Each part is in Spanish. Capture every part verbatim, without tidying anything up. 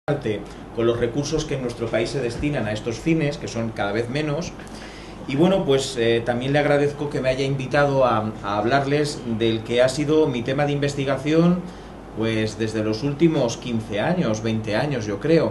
con los recursos que en nuestro país se destinan a estos fines, que son cada vez menos. Y bueno, pues eh, también le agradezco que me haya invitado a, a hablarles del que ha sido mi tema de investigación pues desde los últimos quince años, veinte años yo creo.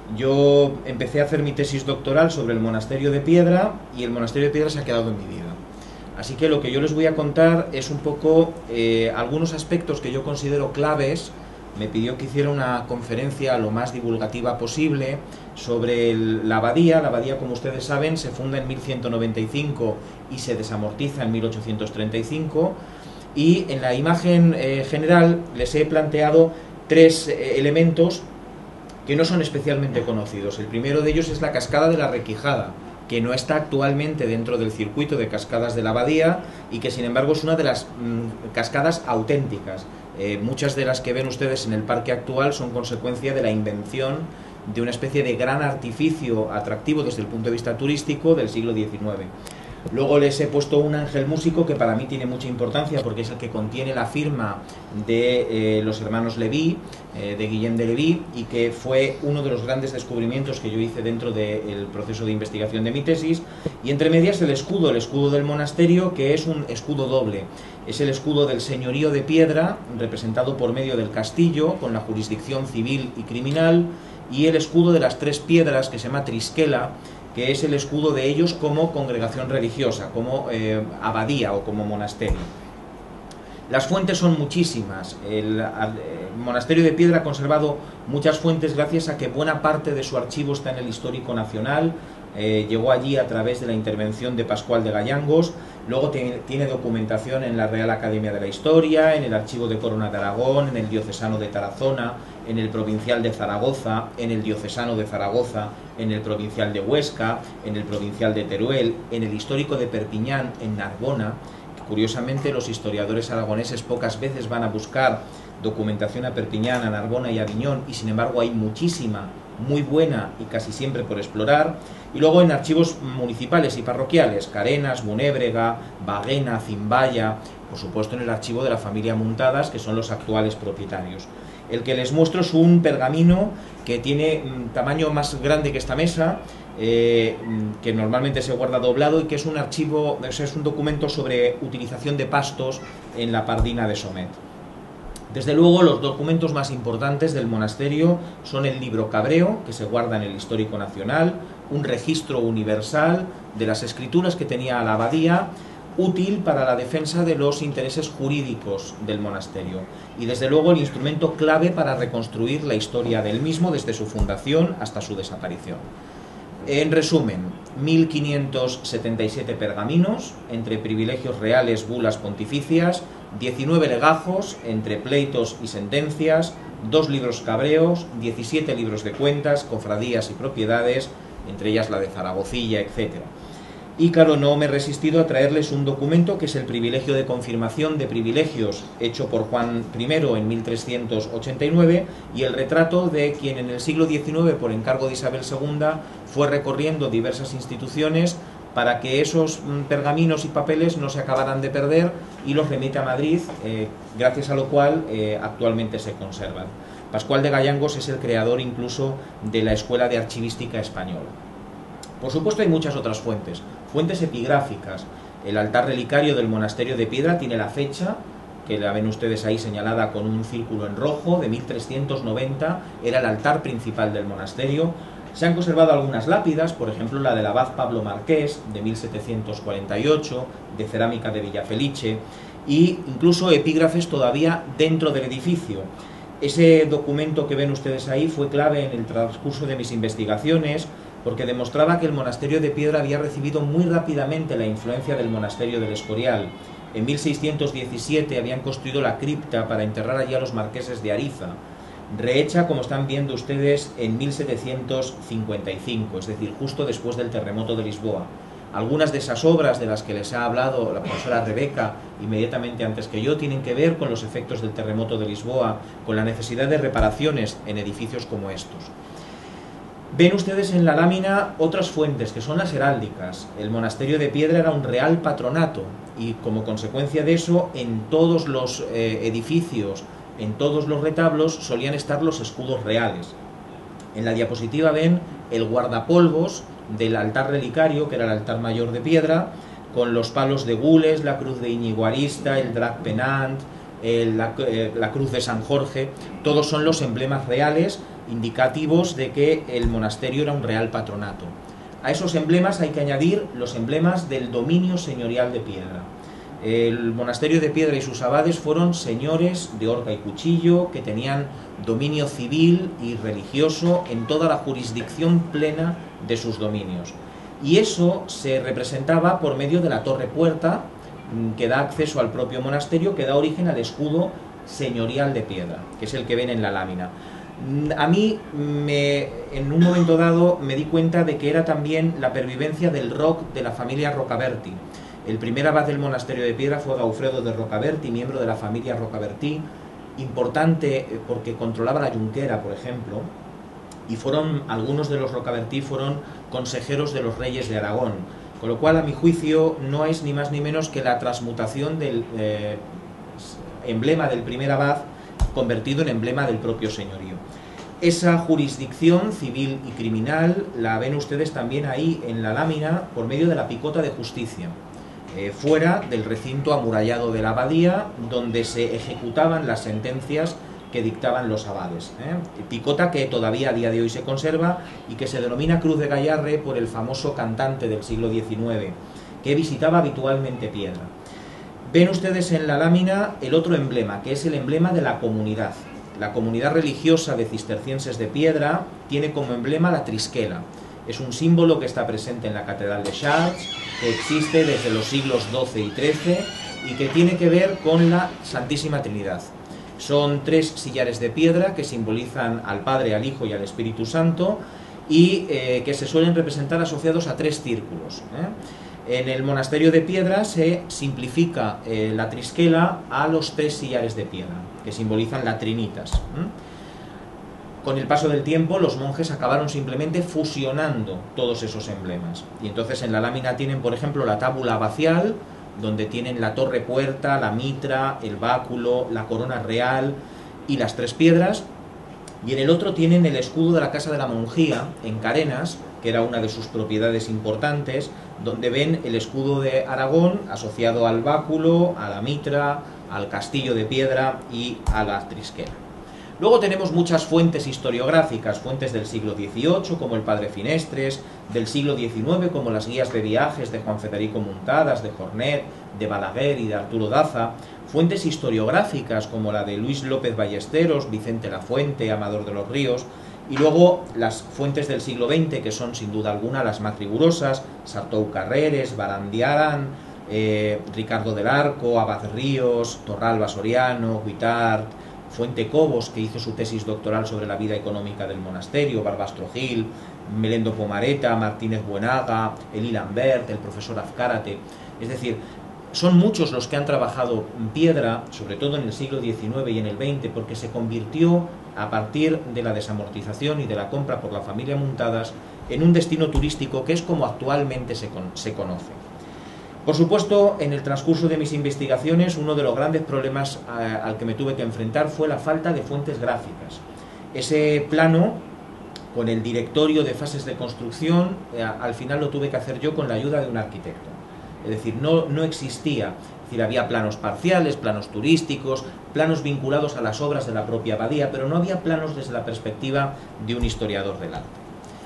Yo empecé a hacer mi tesis doctoral sobre el monasterio de Piedra y el monasterio de Piedra se ha quedado en mi vida. Así que lo que yo les voy a contar es un poco eh, algunos aspectos que yo considero claves. Me pidió que hiciera una conferencia lo más divulgativa posible sobre el, la abadía. La abadía, como ustedes saben, se funda en mil ciento noventa y cinco y se desamortiza en mil ochocientos treinta y cinco. Y en la imagen eh, general les he planteado tres eh, elementos que no son especialmente conocidos. El primero de ellos es la cascada de la Requijada, que no está actualmente dentro del circuito de cascadas de la abadía y que sin embargo es una de las mmm, cascadas auténticas. Eh, muchas de las que ven ustedes en el parque actual son consecuencia de la invención de una especie de gran artificio atractivo desde el punto de vista turístico del siglo diecinueve. Luego les he puesto un ángel músico que para mí tiene mucha importancia porque es el que contiene la firma de eh, los hermanos Leví, eh, de Guillem de Leví, y que fue uno de los grandes descubrimientos que yo hice dentro del proceso de investigación de mi tesis. Y entre medias el escudo, el escudo del monasterio, que es un escudo doble. Es el escudo del señorío de Piedra, representado por medio del castillo, con la jurisdicción civil y criminal, y el escudo de las tres piedras, que se llama Trisquela, que es el escudo de ellos como congregación religiosa, como eh, abadía o como monasterio. Las fuentes son muchísimas. El, el monasterio de Piedra ha conservado muchas fuentes gracias a que buena parte de su archivo está en el Histórico Nacional. Eh, llegó allí a través de la intervención de Pascual de Gayangos. Luego tiene, tiene documentación en la Real Academia de la Historia, en el Archivo de Corona de Aragón, en el Diocesano de Tarazona, en el Provincial de Zaragoza, en el Diocesano de Zaragoza, en el Provincial de Huesca, en el Provincial de Teruel, en el Histórico de Perpiñán, en Narbona. Curiosamente, los historiadores aragoneses pocas veces van a buscar documentación a Perpiñán, a Narbona y a Aviñón, y sin embargo hay muchísima, muy buena y casi siempre por explorar. Y luego en archivos municipales y parroquiales, Carenas, Munébrega, Baguena, Zimbaya, por supuesto en el archivo de la familia Muntadas, que son los actuales propietarios. El que les muestro es un pergamino que tiene un tamaño más grande que esta mesa, eh, que normalmente se guarda doblado y que es un archivo, o sea, es un documento sobre utilización de pastos en la Pardina de Somet. Desde luego, los documentos más importantes del monasterio son el libro Cabreo, que se guarda en el Histórico Nacional, un registro universal de las escrituras que tenía la abadía, útil para la defensa de los intereses jurídicos del monasterio, y desde luego el instrumento clave para reconstruir la historia del mismo desde su fundación hasta su desaparición. En resumen, mil quinientos setenta y siete pergaminos, entre privilegios reales, bulas pontificias, diecinueve legajos, entre pleitos y sentencias, dos libros cabreos, diecisiete libros de cuentas, cofradías y propiedades, entre ellas la de Zaragozilla, etcétera. Y claro, no me he resistido a traerles un documento que es el privilegio de confirmación de privilegios hecho por Juan primero en mil trescientos ochenta y nueve y el retrato de quien en el siglo diecinueve, por encargo de Isabel segunda, fue recorriendo diversas instituciones para que esos pergaminos y papeles no se acabaran de perder y los remite a Madrid, eh, gracias a lo cual eh, actualmente se conservan. Pascual de Gayangos es el creador incluso de la Escuela de Archivística Española. Por supuesto hay muchas otras fuentes, fuentes epigráficas. El altar relicario del monasterio de Piedra tiene la fecha, que la ven ustedes ahí señalada con un círculo en rojo, de mil trescientos noventa, era el altar principal del monasterio. Se han conservado algunas lápidas, por ejemplo la del abad Pablo Marqués, de mil setecientos cuarenta y ocho, de cerámica de Villafelice, e incluso epígrafes todavía dentro del edificio. Ese documento que ven ustedes ahí fue clave en el transcurso de mis investigaciones, porque demostraba que el monasterio de Piedra había recibido muy rápidamente la influencia del monasterio del Escorial. En mil seiscientos diecisiete habían construido la cripta para enterrar allí a los marqueses de Ariza, rehecha, como están viendo ustedes, en mil setecientos cincuenta y cinco, es decir, justo después del terremoto de Lisboa. Algunas de esas obras de las que les ha hablado la profesora Rebeca inmediatamente antes que yo tienen que ver con los efectos del terremoto de Lisboa, con la necesidad de reparaciones en edificios como estos. Ven ustedes en la lámina otras fuentes, que son las heráldicas. El monasterio de Piedra era un real patronato y como consecuencia de eso, en todos los eh, edificios, en todos los retablos, solían estar los escudos reales. En la diapositiva ven el guardapolvos del altar relicario, que era el altar mayor de piedra, con los palos de gules, la cruz de Íñigo Arista, el drac penant, el, la, eh, la cruz de San Jorge. Todos son los emblemas reales indicativos de que el monasterio era un real patronato. A esos emblemas hay que añadir los emblemas del dominio señorial de piedra. El monasterio de Piedra y sus abades fueron señores de horca y cuchillo que tenían dominio civil y religioso en toda la jurisdicción plena de sus dominios. Y eso se representaba por medio de la torre puerta que da acceso al propio monasterio, que da origen al escudo señorial de piedra, que es el que ven en la lámina. A mí, me, en un momento dado, me di cuenta de que era también la pervivencia del roc de la familia Rocaberti. El primer abad del monasterio de Piedra fue Gaufredo de Rocaberti, miembro de la familia Rocaberti, importante porque controlaba la Junquera, por ejemplo, y fueron, algunos de los Rocaberti fueron consejeros de los reyes de Aragón, con lo cual, a mi juicio, no es ni más ni menos que la transmutación del eh, emblema del primer abad convertido en emblema del propio señorío. Esa jurisdicción civil y criminal la ven ustedes también ahí en la lámina por medio de la picota de justicia, eh, fuera del recinto amurallado de la abadía, donde se ejecutaban las sentencias que dictaban los abades. ¿eh? Picota que todavía a día de hoy se conserva y que se denomina Cruz de Gallarre por el famoso cantante del siglo diecinueve, que visitaba habitualmente Piedra. Ven ustedes en la lámina el otro emblema, que es el emblema de la comunidad. La comunidad religiosa de cistercienses de Piedra tiene como emblema la trisquela. Es un símbolo que está presente en la Catedral de Chartres, que existe desde los siglos doce y trece y que tiene que ver con la Santísima Trinidad. Son tres sillares de piedra que simbolizan al Padre, al Hijo y al Espíritu Santo y eh, que se suelen representar asociados a tres círculos. ¿eh? En el monasterio de Piedra se simplifica eh, la trisquela a los tres sillares de piedra, que simbolizan la Trinitas. ¿eh? Con el paso del tiempo, los monjes acabaron simplemente fusionando todos esos emblemas. Y entonces en la lámina tienen, por ejemplo, la tábula abacial, donde tienen la torre puerta, la mitra, el báculo, la corona real y las tres piedras. Y en el otro tienen el escudo de la Casa de la Monjía, en Carenas, que era una de sus propiedades importantes, donde ven el escudo de Aragón asociado al báculo, a la mitra, al castillo de piedra y a la trisquela. Luego tenemos muchas fuentes historiográficas, fuentes del siglo dieciocho, como el Padre Finestres, del siglo diecinueve, como las guías de viajes de Juan Federico Muntadas, de Jornet, de Balaguer y de Arturo Daza, fuentes historiográficas como la de Luis López Ballesteros, Vicente Lafuente, Amador de los Ríos, y luego las fuentes del siglo veinte, que son sin duda alguna las más rigurosas, Sartou Carreres, Barandiaran, eh, Ricardo del Arco, Abad Ríos, Torralba Soriano, Guitart, Fuente Cobos, que hizo su tesis doctoral sobre la vida económica del monasterio, Barbastro Gil, Melendo Pomareta, Martínez Buenaga, Eli Lambert, el profesor Azcárate. Es decir, son muchos los que han trabajado en piedra, sobre todo en el siglo diecinueve y en el veinte, porque se convirtió, a partir de la desamortización y de la compra por la familia Muntadas, en un destino turístico que es como actualmente se, con, se conoce. Por supuesto, en el transcurso de mis investigaciones, uno de los grandes problemas eh, al que me tuve que enfrentar fue la falta de fuentes gráficas. Ese plano, con el directorio de fases de construcción, eh, al final lo tuve que hacer yo con la ayuda de un arquitecto. Es decir, no, no existía, es decir, había planos parciales, planos turísticos, planos vinculados a las obras de la propia abadía, pero no había planos desde la perspectiva de un historiador del arte.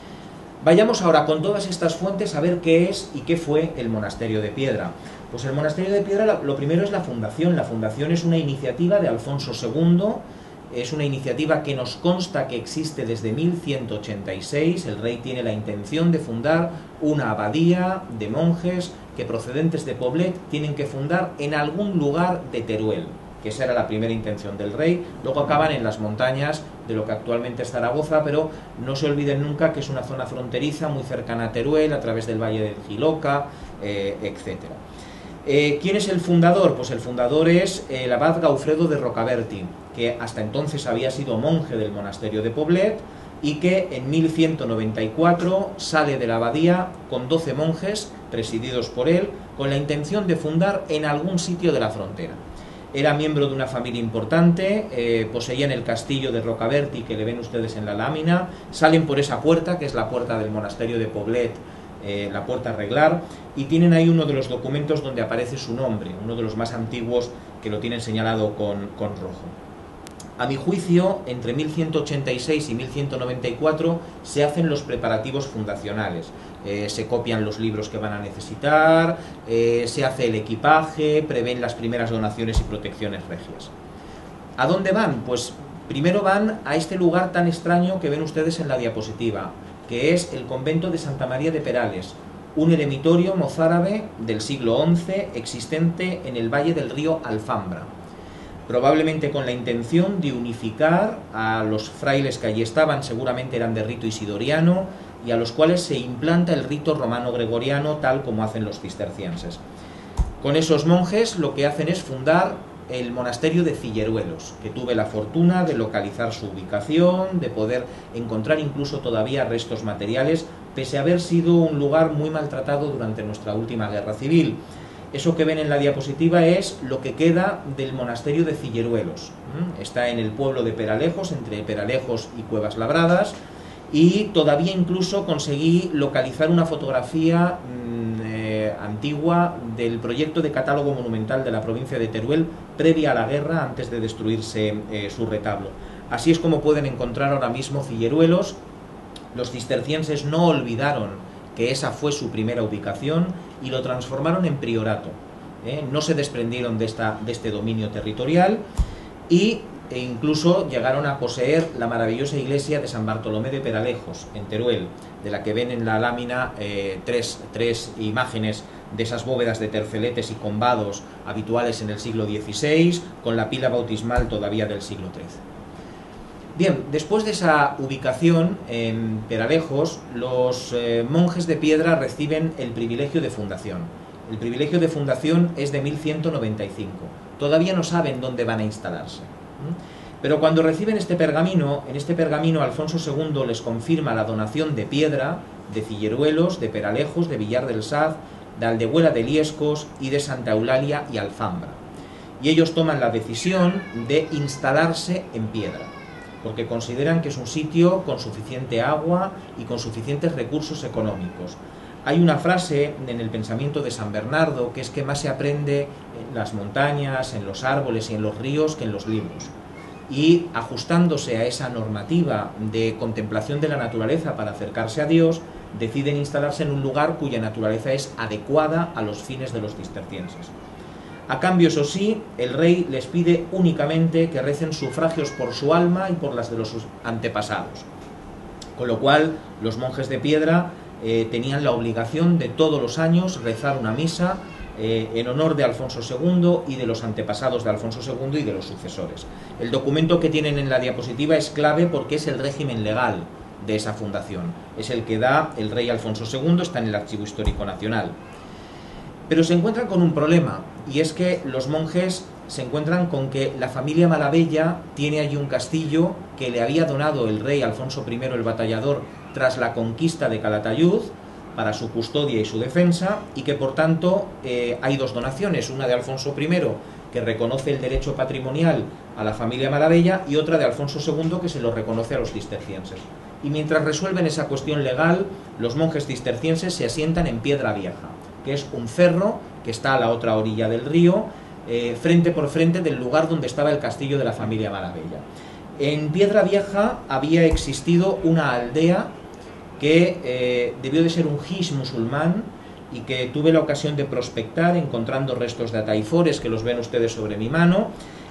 Vayamos ahora con todas estas fuentes a ver qué es y qué fue el Monasterio de Piedra. Pues el Monasterio de Piedra, lo primero es la fundación. La fundación es una iniciativa de Alfonso segundo, es una iniciativa que nos consta que existe desde mil ciento ochenta y seis. El rey tiene la intención de fundar una abadía de monjes que, procedentes de Poblet, tienen que fundar en algún lugar de Teruel, que esa era la primera intención del rey. Luego acaban en las montañas de lo que actualmente es Zaragoza, pero no se olviden nunca que es una zona fronteriza muy cercana a Teruel, a través del Valle del Jiloca, eh, etcétera. Eh, ¿Quién es el fundador? Pues el fundador es el abad Gaufredo de Rocaberti, que hasta entonces había sido monje del monasterio de Poblet y que en mil ciento noventa y cuatro sale de la abadía con doce monjes presididos por él, con la intención de fundar en algún sitio de la frontera. Era miembro de una familia importante, eh, poseían el castillo de Rocabertí, que le ven ustedes en la lámina, salen por esa puerta, que es la puerta del monasterio de Poblet, eh, la puerta Reglar, y tienen ahí uno de los documentos donde aparece su nombre, uno de los más antiguos que lo tienen señalado con, con rojo. A mi juicio, entre mil ciento ochenta y seis y mil ciento noventa y cuatro se hacen los preparativos fundacionales. Eh, se copian los libros que van a necesitar, eh, se hace el equipaje, prevén las primeras donaciones y protecciones regias. ¿A dónde van? Pues primero van a este lugar tan extraño que ven ustedes en la diapositiva, que es el convento de Santa María de Perales, un eremitorio mozárabe del siglo once existente en el valle del río Alfambra, probablemente con la intención de unificar a los frailes que allí estaban, seguramente eran de rito isidoriano, y a los cuales se implanta el rito romano-gregoriano tal como hacen los cistercienses. Con esos monjes lo que hacen es fundar el monasterio de Cilleruelos, que tuve la fortuna de localizar su ubicación, de poder encontrar incluso todavía restos materiales, pese a haber sido un lugar muy maltratado durante nuestra última guerra civil. Eso que ven en la diapositiva es lo que queda del monasterio de Cilleruelos. Está en el pueblo de Peralejos, entre Peralejos y Cuevas Labradas, y todavía incluso conseguí localizar una fotografía mmm, eh, antigua del proyecto de catálogo monumental de la provincia de Teruel previa a la guerra, antes de destruirse eh, su retablo. Así es como pueden encontrar ahora mismo Cilleruelos. Los cistercienses no olvidaron que esa fue su primera ubicación y lo transformaron en priorato. ¿eh? No se desprendieron de, esta, de este dominio territorial y e incluso llegaron a poseer la maravillosa iglesia de San Bartolomé de Peralejos, en Teruel, de la que ven en la lámina eh, tres, tres imágenes de esas bóvedas de terceletes y combados habituales en el siglo dieciséis, con la pila bautismal todavía del siglo trece. Bien, después de esa ubicación en Peralejos, los eh, monjes de piedra reciben el privilegio de fundación. El privilegio de fundación es de mil ciento noventa y cinco. Todavía no saben dónde van a instalarse. Pero cuando reciben este pergamino, en este pergamino Alfonso segundo les confirma la donación de piedra de Cilleruelos, de Peralejos, de Villar del Saz, de Aldehuela de Liescos y de Santa Eulalia y Alfambra. Y ellos toman la decisión de instalarse en piedra, porque consideran que es un sitio con suficiente agua y con suficientes recursos económicos. Hay una frase en el pensamiento de San Bernardo que es que más se aprende en las montañas, en los árboles y en los ríos que en los libros. Y ajustándose a esa normativa de contemplación de la naturaleza para acercarse a Dios, deciden instalarse en un lugar cuya naturaleza es adecuada a los fines de los cistercienses. A cambio, eso sí, el rey les pide únicamente que recen sufragios por su alma y por las de los antepasados. Con lo cual, los monjes de piedra Eh, tenían la obligación de todos los años rezar una misa eh, en honor de Alfonso segundo y de los antepasados de Alfonso segundo y de los sucesores. El documento que tienen en la diapositiva es clave porque es el régimen legal de esa fundación. Es el que da el rey Alfonso segundo, está en el Archivo Histórico Nacional. Pero se encuentran con un problema, y es que los monjes se encuentran con que la familia Malavella tiene allí un castillo que le había donado el rey Alfonso primero el Batallador tras la conquista de Calatayud para su custodia y su defensa, y que por tanto eh, hay dos donaciones, una de Alfonso primero que reconoce el derecho patrimonial a la familia Malavella y otra de Alfonso segundo que se lo reconoce a los cistercienses. Y mientras resuelven esa cuestión legal, los monjes cistercienses se asientan en Piedra Vieja, que es un cerro que está a la otra orilla del río, eh, frente por frente del lugar donde estaba el castillo de la familia Malavella. En Piedra Vieja había existido una aldea que eh, debió de ser un jis musulmán y que tuve la ocasión de prospectar encontrando restos de ataifores que los ven ustedes sobre mi mano,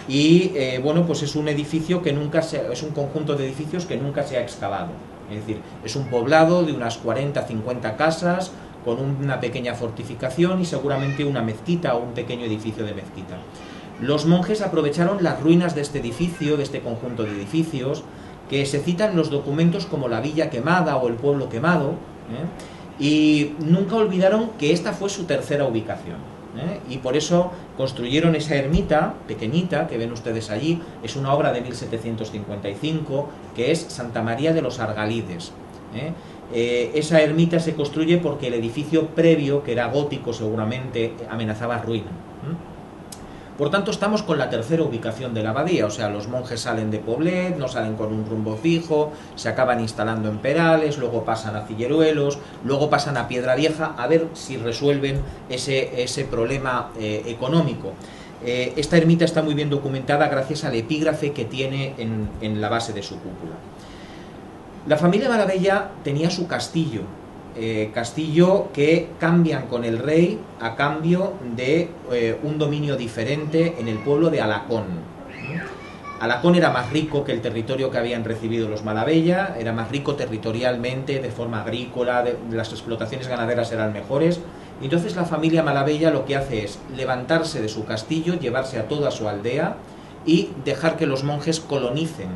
y eh, bueno, pues es un edificio que nunca se, es un conjunto de edificios que nunca se ha excavado. Es decir, es un poblado de unas cuarenta a cincuenta casas con una pequeña fortificación y seguramente una mezquita o un pequeño edificio de mezquita. Los monjes aprovecharon las ruinas de este edificio, de este conjunto de edificios, que se citan en los documentos como la villa quemada o el pueblo quemado, ¿eh? y nunca olvidaron que esta fue su tercera ubicación, ¿eh? y por eso construyeron esa ermita pequeñita que ven ustedes allí. Es una obra de mil setecientos cincuenta y cinco, que es Santa María de los Argalides, ¿eh? Eh, esa ermita se construye porque el edificio previo, que era gótico seguramente, amenazaba ruina. ¿eh? Por tanto, estamos con la tercera ubicación de la abadía, o sea, los monjes salen de Poblet, no salen con un rumbo fijo, se acaban instalando en Perales, luego pasan a Cilleruelos, luego pasan a Piedravieja, a ver si resuelven ese, ese problema eh, económico. Eh, esta ermita está muy bien documentada gracias al epígrafe que tiene en, en la base de su cúpula. La familia Maravella tenía su castillo, eh, castillo que cambian con el rey a cambio de eh, un dominio diferente en el pueblo de Alacón. Alacón era más rico que el territorio que habían recibido los Maravella, era más rico territorialmente, de forma agrícola, de, de las explotaciones ganaderas eran mejores. Entonces la familia Maravella lo que hace es levantarse de su castillo, llevarse a toda su aldea y dejar que los monjes colonicen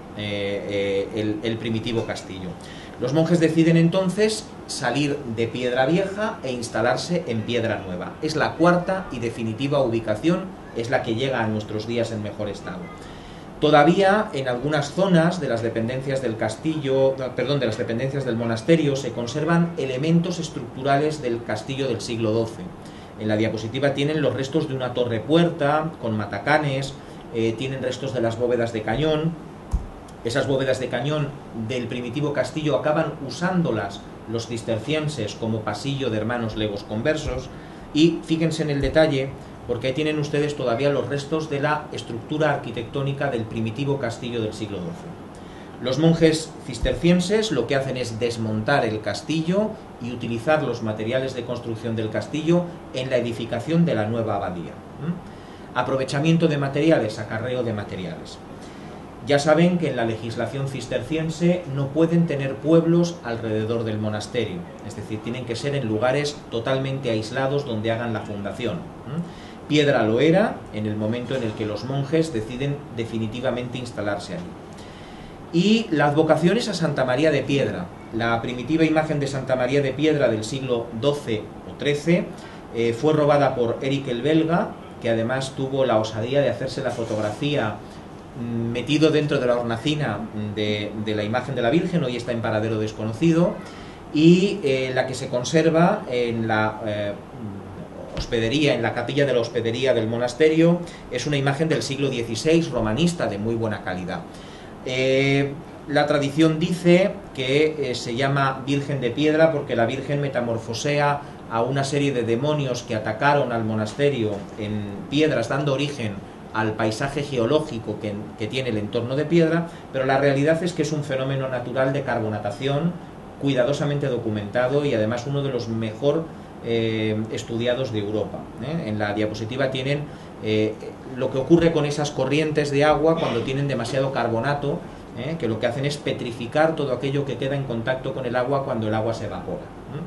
eh, eh, el, el primitivo castillo. Los monjes deciden entonces salir de Piedravieja e instalarse en Piedra Nueva. Es la cuarta y definitiva ubicación, es la que llega a nuestros días en mejor estado. Todavía en algunas zonas de las dependencias del castillo, perdón, de las dependencias del monasterio se conservan elementos estructurales del castillo del siglo doce. En la diapositiva tienen los restos de una torre puerta con matacanes, eh, tienen restos de las bóvedas de cañón. Esas bóvedas de cañón del primitivo castillo acaban usándolas los cistercienses como pasillo de hermanos legos conversos, y fíjense en el detalle porque ahí tienen ustedes todavía los restos de la estructura arquitectónica del primitivo castillo del siglo doce. Los monjes cistercienses lo que hacen es desmontar el castillo y utilizar los materiales de construcción del castillo en la edificación de la nueva abadía. ¿Mm? Aprovechamiento de materiales, acarreo de materiales. Ya saben que en la legislación cisterciense no pueden tener pueblos alrededor del monasterio, es decir, tienen que ser en lugares totalmente aislados donde hagan la fundación. Piedra lo era en el momento en el que los monjes deciden definitivamente instalarse allí. Y la advocación es a Santa María de Piedra. La primitiva imagen de Santa María de Piedra del siglo doce o trece eh, fue robada por Eric el Belga, que además tuvo la osadía de hacerse la fotografía metido dentro de la hornacina de, de la imagen de la Virgen, hoy está en paradero desconocido, y eh, la que se conserva en la eh, hospedería, en la capilla de la hospedería del monasterio, es una imagen del siglo dieciséis, romanista, de muy buena calidad. Eh, la tradición dice que eh, se llama Virgen de Piedra porque la Virgen metamorfosea a una serie de demonios que atacaron al monasterio en piedras, dando origen al paisaje geológico que, que tiene el entorno de Piedra, pero la realidad es que es un fenómeno natural de carbonatación cuidadosamente documentado y además uno de los mejor eh, estudiados de Europa. ¿eh? En la diapositiva tienen eh, lo que ocurre con esas corrientes de agua cuando tienen demasiado carbonato, ¿eh? que lo que hacen es petrificar todo aquello que queda en contacto con el agua cuando el agua se evapora.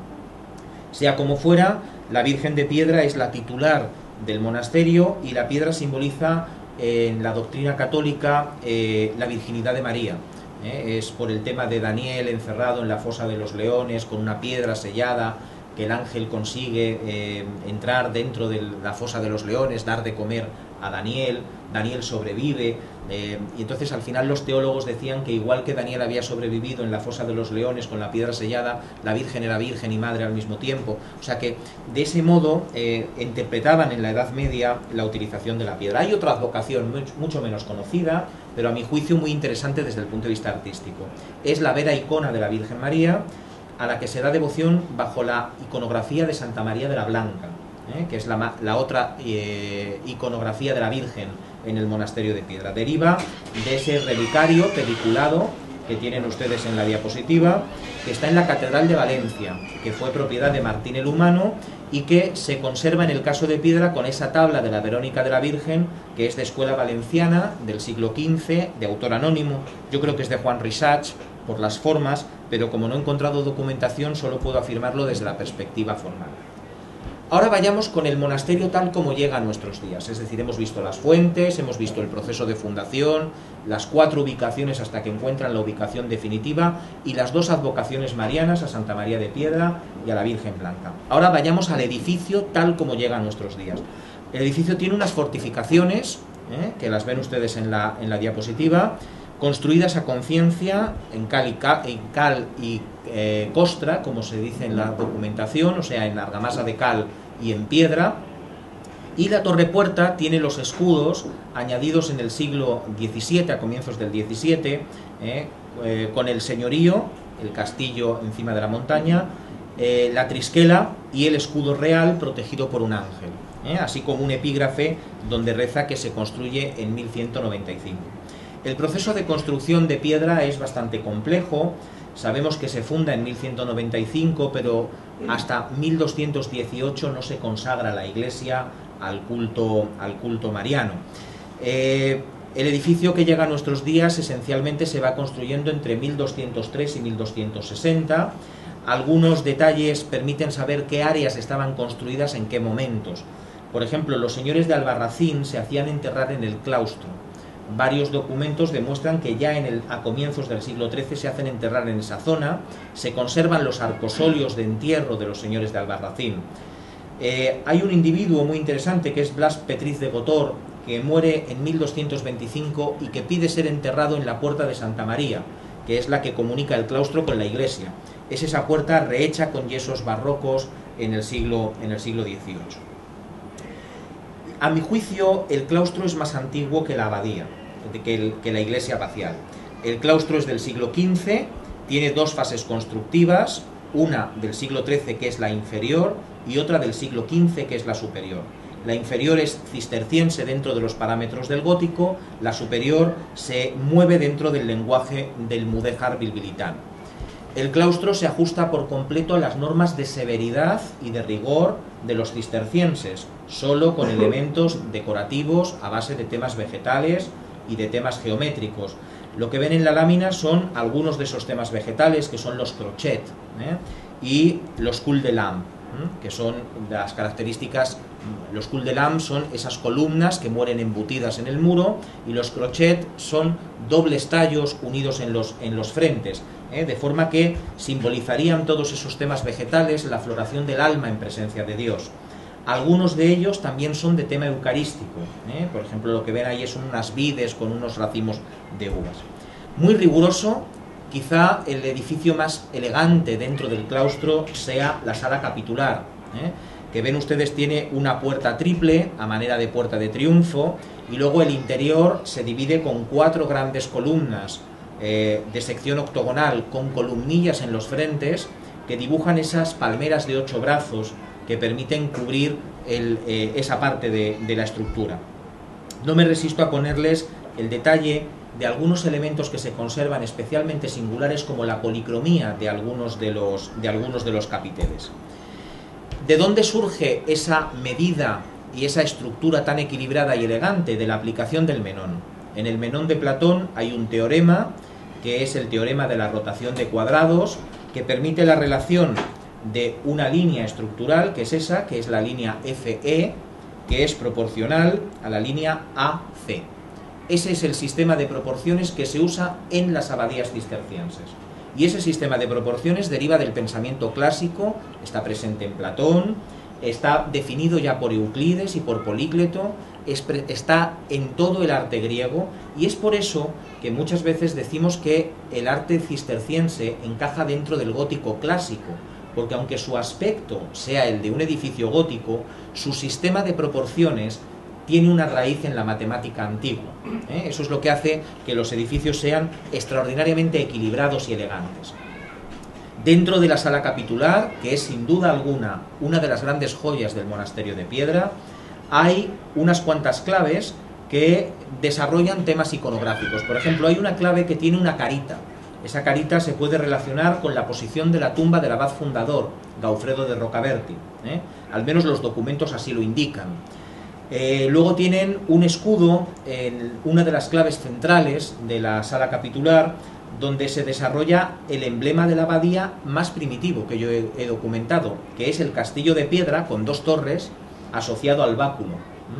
¿eh? Sea como fuera, la Virgen de Piedra es la titular del monasterio y la piedra simboliza eh, en la doctrina católica eh, la virginidad de María. ¿eh? Es por el tema de Daniel encerrado en la fosa de los leones con una piedra sellada, que el ángel consigue eh, entrar dentro de la fosa de los leones, dar de comer a Daniel, Daniel sobrevive, eh, y entonces al final los teólogos decían que igual que Daniel había sobrevivido en la fosa de los leones con la piedra sellada, la Virgen era virgen y madre al mismo tiempo, o sea que de ese modo eh, interpretaban en la Edad Media la utilización de la piedra. Hay otra advocación mucho menos conocida, pero a mi juicio muy interesante desde el punto de vista artístico. Es la vera icona de la Virgen María, a la que se da devoción bajo la iconografía de Santa María de la Blanca, ¿eh? que es la, la otra eh, iconografía de la Virgen en el monasterio de Piedra. Deriva de ese relicario pediculado que tienen ustedes en la diapositiva, que está en la Catedral de Valencia, que fue propiedad de Martín el Humano y que se conserva en el caso de Piedra con esa tabla de la Verónica de la Virgen, que es de escuela valenciana del siglo quince, de autor anónimo. Yo creo que es de Juan Risach, por las formas, pero como no he encontrado documentación solo puedo afirmarlo desde la perspectiva formal. Ahora vayamos con el monasterio tal como llega a nuestros días, es decir, hemos visto las fuentes, hemos visto el proceso de fundación, las cuatro ubicaciones hasta que encuentran la ubicación definitiva y las dos advocaciones marianas, a Santa María de Piedra y a la Virgen Blanca. Ahora vayamos al edificio tal como llega a nuestros días. El edificio tiene unas fortificaciones, ¿eh? que las ven ustedes en la, en la diapositiva, construidas a conciencia en cal y, ca, en cal y eh, costra, como se dice en la documentación, o sea, en argamasa de cal y en piedra, Y la torre-puerta tiene los escudos añadidos en el siglo diecisiete, a comienzos del diecisiete, eh, eh, con el señorío, el castillo encima de la montaña, eh, la trisquela y el escudo real protegido por un ángel, eh, así como un epígrafe donde reza que se construye en mil ciento noventa y cinco. El proceso de construcción de piedra es bastante complejo. Sabemos que se funda en mil ciento noventa y cinco, pero hasta mil doscientos dieciocho no se consagra la iglesia al culto, al culto mariano. Eh, el edificio que llega a nuestros días esencialmente se va construyendo entre mil doscientos tres y mil doscientos sesenta. Algunos detalles permiten saber qué áreas estaban construidas en qué momentos. Por ejemplo, los señores de Albarracín se hacían enterrar en el claustro. Varios documentos demuestran que ya en el, a comienzos del siglo trece se hacen enterrar en esa zona. Se conservan los arcosolios de entierro de los señores de Albarracín. Eh, hay un individuo muy interesante que es Blas Petriz de Gotor, que muere en mil doscientos veinticinco y que pide ser enterrado en la puerta de Santa María, que es la que comunica el claustro con la iglesia. Es esa puerta rehecha con yesos barrocos en el siglo, en el siglo dieciocho. A mi juicio, el claustro es más antiguo que la abadía, que, el, que la iglesia abacial. El claustro es del siglo quince, tiene dos fases constructivas, una del siglo trece, que es la inferior, y otra del siglo quince, que es la superior. La inferior es cisterciense dentro de los parámetros del gótico, la superior se mueve dentro del lenguaje del mudéjar bilbilitano. El claustro se ajusta por completo a las normas de severidad y de rigor de los cistercienses, solo con elementos decorativos a base de temas vegetales y de temas geométricos. Lo que ven en la lámina son algunos de esos temas vegetales, que son los crochet, ¿eh? y los cul de lampe, ¿eh? que son las características. Los cul de lampe son esas columnas que mueren embutidas en el muro, y los crochet son dobles tallos unidos en los, en los frentes, ¿eh? de forma que simbolizarían todos esos temas vegetales, la floración del alma en presencia de Dios. Algunos de ellos también son de tema eucarístico, ¿eh? por ejemplo, lo que ven ahí son unas vides con unos racimos de uvas. Muy riguroso. Quizá el edificio más elegante dentro del claustro sea la sala capitular, ¿eh? que ven ustedes tiene una puerta triple a manera de puerta de triunfo, y luego el interior se divide con cuatro grandes columnas eh, de sección octogonal con columnillas en los frentes que dibujan esas palmeras de ocho brazos que permiten cubrir el, eh, esa parte de, de la estructura. No me resisto a ponerles el detalle de algunos elementos que se conservan especialmente singulares, como la policromía de algunos de los, de algunos de los capiteles. ¿De dónde surge esa medida y esa estructura tan equilibrada y elegante? De la aplicación del Menón. En el Menón de Platón hay un teorema, que es el teorema de la rotación de cuadrados, que permite la relación de una línea estructural, que es esa, que es la línea F E, que es proporcional a la línea A C. Ese es el sistema de proporciones que se usa en las abadías cistercienses. Y ese sistema de proporciones deriva del pensamiento clásico, está presente en Platón, está definido ya por Euclides y por Polícleto, está en todo el arte griego, y es por eso que muchas veces decimos que el arte cisterciense encaja dentro del gótico clásico, porque aunque su aspecto sea el de un edificio gótico, su sistema de proporciones tiene una raíz en la matemática antigua. ¿eh? Eso es lo que hace que los edificios sean extraordinariamente equilibrados y elegantes. Dentro de la sala capitular, que es sin duda alguna una de las grandes joyas del monasterio de Piedra, hay unas cuantas claves que desarrollan temas iconográficos. Por ejemplo, hay una clave que tiene una carita. Esa carita se puede relacionar con la posición de la tumba del abad fundador, Gaufredo de Rocaberti. ¿eh? Al menos los documentos así lo indican. Eh, luego tienen un escudo en una de las claves centrales de la sala capitular, donde se desarrolla el emblema de la abadía más primitivo que yo he, he documentado, que es el castillo de piedra con dos torres asociado al báculo.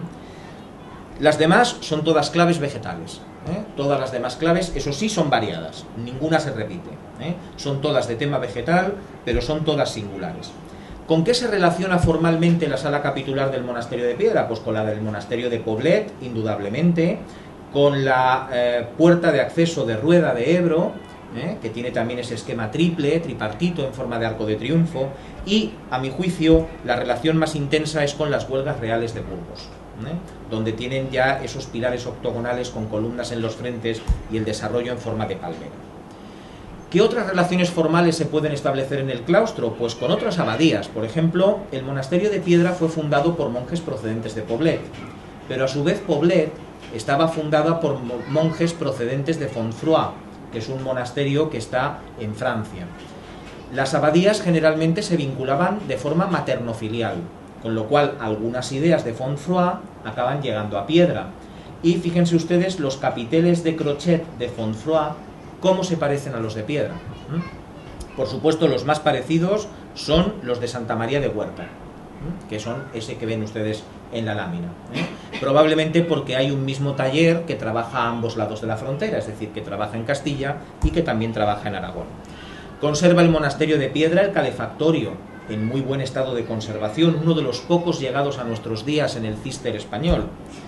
Las demás son todas claves vegetales. ¿eh? Todas las demás claves, eso sí, son variadas, ninguna se repite. ¿eh? Son todas de tema vegetal, pero son todas singulares. ¿Con qué se relaciona formalmente la sala capitular del monasterio de Piedra? Pues con la del monasterio de Poblet, indudablemente, con la eh, puerta de acceso de Rueda de Ebro ¿eh? que tiene también ese esquema triple, tripartito, en forma de arco de triunfo, y, a mi juicio, la relación más intensa es con las huelgas reales de Burgos, ¿eh? donde tienen ya esos pilares octogonales con columnas en los frentes y el desarrollo en forma de palmera. ¿Qué otras relaciones formales se pueden establecer en el claustro? Pues con otras abadías. Por ejemplo, el monasterio de Piedra fue fundado por monjes procedentes de Poblet, pero a su vez Poblet estaba fundada por monjes procedentes de Fontfroid, que es un monasterio que está en Francia. Las abadías generalmente se vinculaban de forma maternofilial, con lo cual algunas ideas de Fontfroid acaban llegando a Piedra. Y fíjense ustedes los capiteles de crochet de Fontfroid, cómo se parecen a los de Piedra. ¿Mm? Por supuesto, los más parecidos son los de Santa María de Huerta, ¿Mm? que son ese que ven ustedes en la lámina. ¿eh? Probablemente porque hay un mismo taller que trabaja a ambos lados de la frontera, es decir, que trabaja en Castilla y que también trabaja en Aragón. Conserva el monasterio de Piedra el calefactorio, en muy buen estado de conservación, uno de los pocos llegados a nuestros días en el Císter español.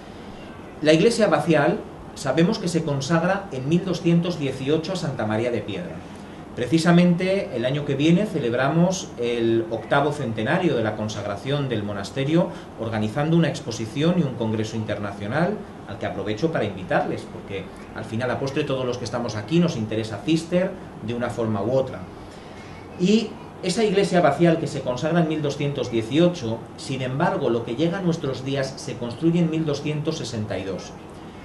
La iglesia abacial sabemos que se consagra en mil doscientos dieciocho a Santa María de Piedra. Precisamente el año que viene celebramos el octavo centenario de la consagración del monasterio, organizando una exposición y un congreso internacional al que aprovecho para invitarles, porque al final a postre todos los que estamos aquí nos interesa Císter de una forma u otra. Y esa iglesia abacial que se consagra en mil doscientos dieciocho, sin embargo, lo que llega a nuestros días se construye en mil doscientos sesenta y dos.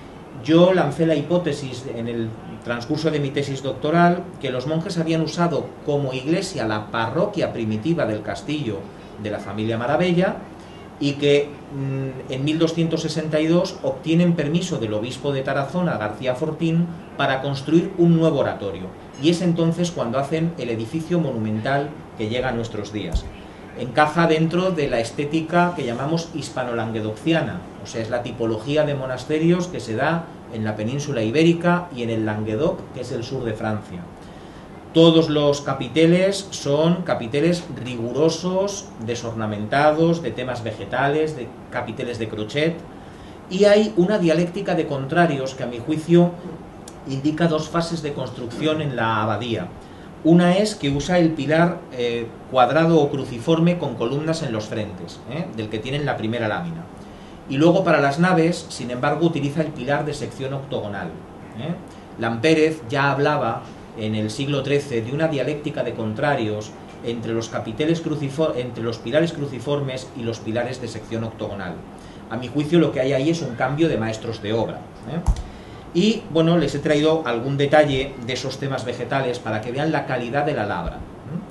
Yo lancé la hipótesis en el transcurso de mi tesis doctoral que los monjes habían usado como iglesia la parroquia primitiva del castillo de la familia Maravella y que mmm, en mil doscientos sesenta y dos obtienen permiso del obispo de Tarazona, García Fortín, para construir un nuevo oratorio. Y es entonces cuando hacen el edificio monumental que llega a nuestros días. Encaja dentro de la estética que llamamos hispano-languedociana, o sea, es la tipología de monasterios que se da en la península ibérica y en el Languedoc, que es el sur de Francia. Todos los capiteles son capiteles rigurosos, desornamentados, de temas vegetales, de capiteles de crochet, y hay una dialéctica de contrarios que a mi juicio indica dos fases de construcción en la abadía. Una es que usa el pilar eh, cuadrado o cruciforme con columnas en los frentes, ¿eh? del que tienen la primera lámina. Y luego para las naves, sin embargo, utiliza el pilar de sección octogonal. ¿eh? Lampérez ya hablaba en el siglo trece de una dialéctica de contrarios entre los, capiteles crucifor- entre los pilares cruciformes y los pilares de sección octogonal. A mi juicio lo que hay ahí es un cambio de maestros de obra. ¿eh? Y, bueno, les he traído algún detalle de esos temas vegetales para que vean la calidad de la labra.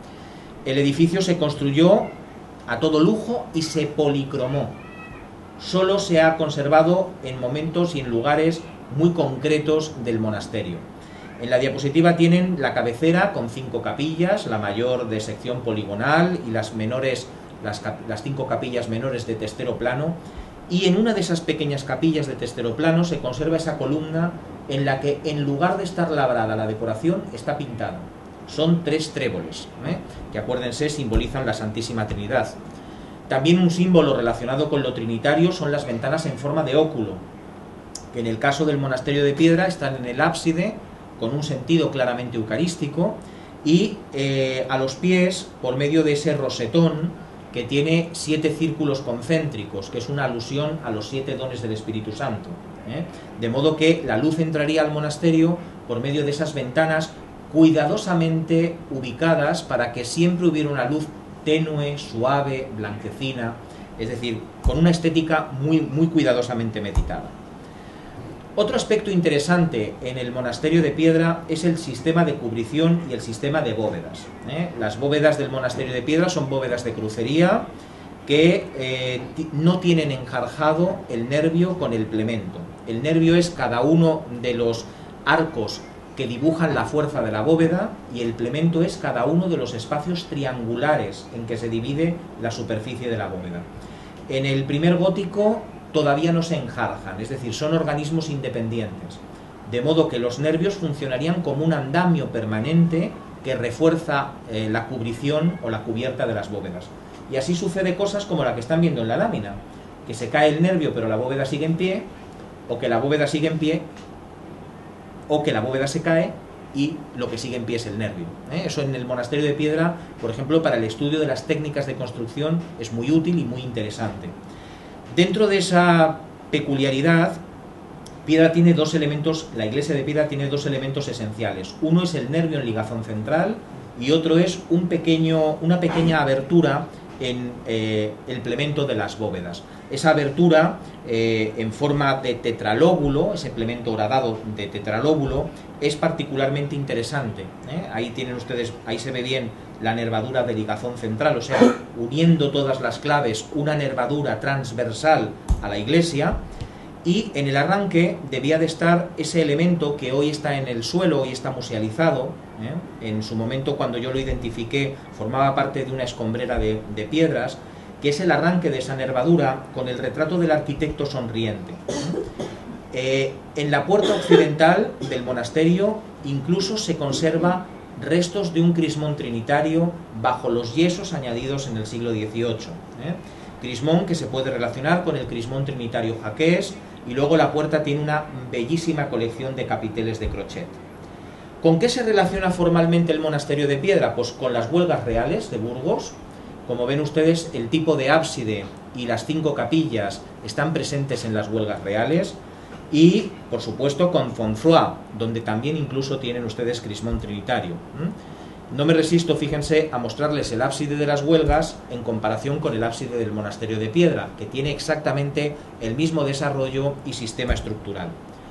El edificio se construyó a todo lujo y se policromó. Solo se ha conservado en momentos y en lugares muy concretos del monasterio. En la diapositiva tienen la cabecera con cinco capillas, la mayor de sección poligonal y las menores, las, las cinco capillas menores de testero plano. Y en una de esas pequeñas capillas de testero plano se conserva esa columna en la que, en lugar de estar labrada la decoración, está pintada. Son tres tréboles, ¿eh? que, acuérdense, simbolizan la Santísima Trinidad. También un símbolo relacionado con lo trinitario son las ventanas en forma de óculo, que en el caso del monasterio de Piedra están en el ábside, con un sentido claramente eucarístico, y eh, a los pies, por medio de ese rosetón, que tiene siete círculos concéntricos, que es una alusión a los siete dones del Espíritu Santo. ¿eh? De modo que la luz entraría al monasterio por medio de esas ventanas cuidadosamente ubicadas para que siempre hubiera una luz tenue, suave, blanquecina, es decir, con una estética muy, muy cuidadosamente meditada. Otro aspecto interesante en el monasterio de Piedra es el sistema de cubrición y el sistema de bóvedas. ¿eh? Las bóvedas del monasterio de Piedra son bóvedas de crucería que eh, no tienen enjarjado el nervio con el plemento. El nervio es cada uno de los arcos que dibujan la fuerza de la bóveda y el plemento es cada uno de los espacios triangulares en que se divide la superficie de la bóveda. En el primer gótico todavía no se enjarjan, es decir, son organismos independientes, de modo que los nervios funcionarían como un andamio permanente que refuerza eh, la cubrición o la cubierta de las bóvedas. Y así sucede cosas como la que están viendo en la lámina, que se cae el nervio pero la bóveda sigue en pie, o que la bóveda sigue en pie, o que la bóveda se cae y lo que sigue en pie es el nervio. ¿eh? Eso en el monasterio de Piedra, por ejemplo, para el estudio de las técnicas de construcción es muy útil y muy interesante. Dentro de esa peculiaridad, Piedra tiene dos elementos, la iglesia de Piedra tiene dos elementos esenciales. Uno es el nervio en ligazón central y otro es un pequeño, una pequeña abertura en eh, el plemento de las bóvedas. Esa abertura eh, en forma de tetralóbulo, ese plemento horadado de tetralóbulo, es particularmente interesante. ¿eh? Ahí tienen ustedes, ahí se ve bien la nervadura de ligazón central, o sea, uniendo todas las claves, una nervadura transversal a la iglesia. Y en el arranque debía de estar ese elemento que hoy está en el suelo, hoy está musealizado. ¿eh? En su momento, cuando yo lo identifiqué, formaba parte de una escombrera de, de piedras, que es el arranque de esa nervadura con el retrato del arquitecto sonriente. Eh, en la puerta occidental del monasterio incluso se conserva restos de un crismón trinitario bajo los yesos añadidos en el siglo dieciocho. ¿eh? Crismón que se puede relacionar con el crismón trinitario jaqués, y luego la puerta tiene una bellísima colección de capiteles de crochet. ¿Con qué se relaciona formalmente el monasterio de Piedra? Pues con las huelgas reales de Burgos. Como ven ustedes, el tipo de ábside y las cinco capillas están presentes en las huelgas reales, y por supuesto con Fonfroy, donde también incluso tienen ustedes crismón trinitario. No me resisto, fíjense, a mostrarles el ábside de las huelgas en comparación con el ábside del monasterio de Piedra, que tiene exactamente el mismo desarrollo y sistema estructural.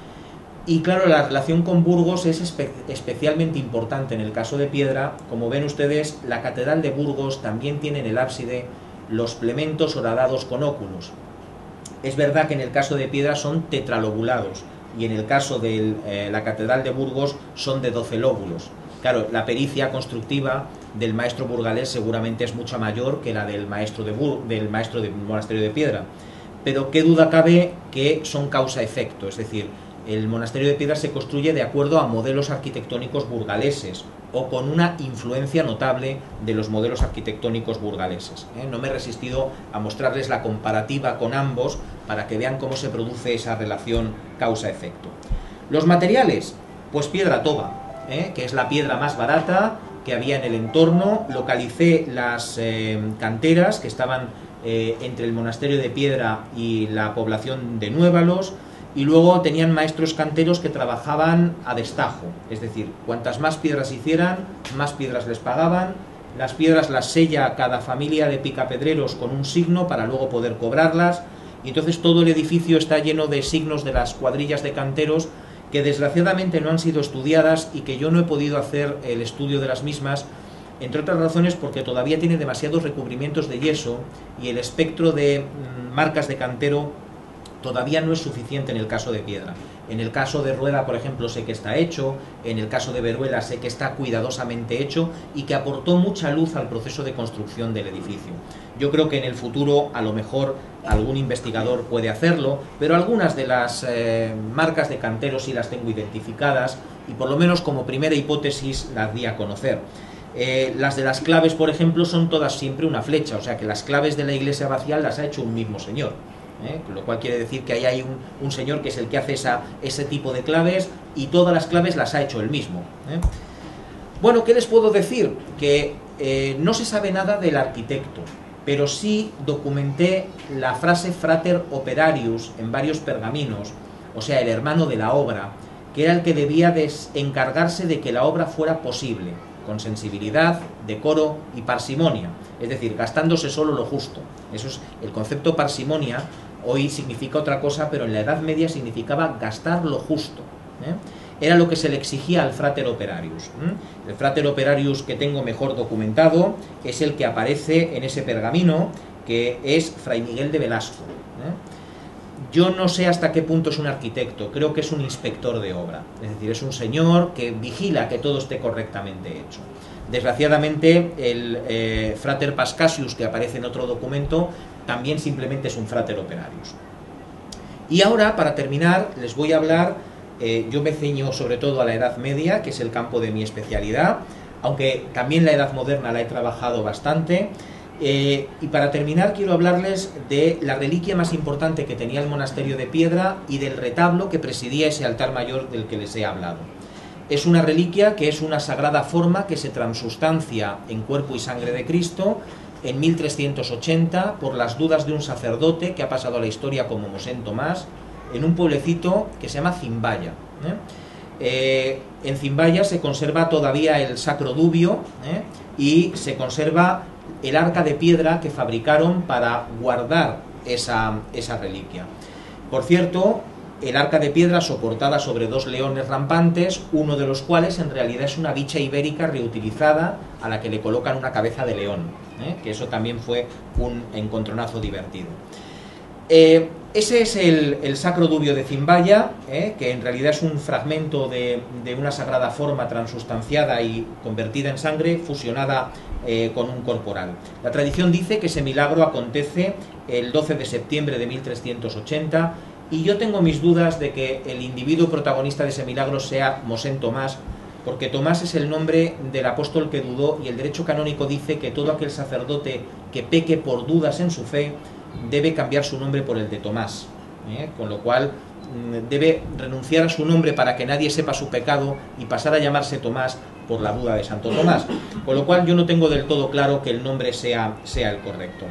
Y claro, la relación con Burgos es espe especialmente importante en el caso de Piedra. Como ven ustedes, la catedral de Burgos también tiene en el ábside los plementos horadados con óculos. Es verdad que en el caso de Piedra son tetralobulados, y en el caso de eh, la catedral de Burgos son de doce lóbulos. Claro, la pericia constructiva del maestro burgalés seguramente es mucho mayor que la del maestro, de Bur del maestro del monasterio de Piedra, pero qué duda cabe que son causa-efecto, es decir, el monasterio de Piedra se construye de acuerdo a modelos arquitectónicos burgaleses o con una influencia notable de los modelos arquitectónicos burgaleses. ¿eh? No me he resistido a mostrarles la comparativa con ambos para que vean cómo se produce esa relación causa-efecto. Los materiales, pues piedra toba. ¿Eh? que es la piedra más barata que había en el entorno. Localicé las eh, canteras que estaban eh, entre el monasterio de Piedra y la población de Nuévalos, y luego tenían maestros canteros que trabajaban a destajo, es decir, cuantas más piedras hicieran, más piedras les pagaban. Las piedras las sella cada familia de picapedreros con un signo para luego poder cobrarlas, y entonces todo el edificio está lleno de signos de las cuadrillas de canteros que desgraciadamente no han sido estudiadas y que yo no he podido hacer el estudio de las mismas, entre otras razones porque todavía tiene demasiados recubrimientos de yeso y el espectro de mm, marcas de cantero todavía no es suficiente en el caso de Piedra. En el caso de Rueda, por ejemplo, sé que está hecho, en el caso de Veruela sé que está cuidadosamente hecho y que aportó mucha luz al proceso de construcción del edificio. Yo creo que en el futuro a lo mejor algún investigador puede hacerlo, pero algunas de las eh, marcas de canteros sí las tengo identificadas y por lo menos como primera hipótesis las di a conocer. Eh, las de las claves, por ejemplo, son todas siempre una flecha, o sea que las claves de la iglesia abacial las ha hecho un mismo señor. ¿Eh? Lo cual quiere decir que ahí hay un, un señor que es el que hace esa, ese tipo de claves, y todas las claves las ha hecho él mismo. ¿eh? Bueno, ¿qué les puedo decir? Que eh, no se sabe nada del arquitecto, pero sí documenté la frase frater operarius en varios pergaminos, o sea, el hermano de la obra, que era el que debía de encargarse de que la obra fuera posible, con sensibilidad, decoro y parsimonia, es decir, gastándose solo lo justo. Eso es el concepto parsimonia. Hoy significa otra cosa, pero en la Edad Media significaba gastar lo justo. ¿eh? Era lo que se le exigía al frater operarius. ¿eh? El frater operarius que tengo mejor documentado es el que aparece en ese pergamino, que es Fray Miguel de Velasco. ¿eh? Yo no sé hasta qué punto es un arquitecto, creo que es un inspector de obra, es decir, es un señor que vigila que todo esté correctamente hecho. Desgraciadamente, el eh, frater Pascasius, que aparece en otro documento, también simplemente es un frater operarius. Y ahora, para terminar, les voy a hablar, eh, yo me ceño sobre todo a la Edad Media, que es el campo de mi especialidad, aunque también la Edad Moderna la he trabajado bastante. Eh, y para terminar quiero hablarles de la reliquia más importante que tenía el monasterio de Piedra y del retablo que presidía ese altar mayor del que les he hablado. Es una reliquia que es una sagrada forma que se transustancia en cuerpo y sangre de Cristo en mil trescientos ochenta por las dudas de un sacerdote que ha pasado a la historia como Mosén Tomás en un pueblecito que se llama Zimbaya. ¿eh? Eh, en Zimbaya se conserva todavía el Sacro Dubio ¿eh? y se conserva el arca de piedra que fabricaron para guardar esa, esa reliquia. Por cierto, el arca de piedra soportada sobre dos leones rampantes, uno de los cuales en realidad es una bicha ibérica reutilizada a la que le colocan una cabeza de león, ¿eh? que eso también fue un encontronazo divertido. Eh, ese es el, el Sacro Dubio de Zimbaya, ¿eh? que en realidad es un fragmento de, de una sagrada forma transustanciada y convertida en sangre, fusionada eh, con un corporal. La tradición dice que ese milagro acontece el doce de septiembre de mil trescientos ochenta, y yo tengo mis dudas de que el individuo protagonista de ese milagro sea Mosén Tomás, porque Tomás es el nombre del apóstol que dudó, y el derecho canónico dice que todo aquel sacerdote que peque por dudas en su fe debe cambiar su nombre por el de Tomás, ¿eh? con lo cual debe renunciar a su nombre para que nadie sepa su pecado y pasar a llamarse Tomás por la duda de Santo Tomás, con lo cual yo no tengo del todo claro que el nombre sea, sea el correcto.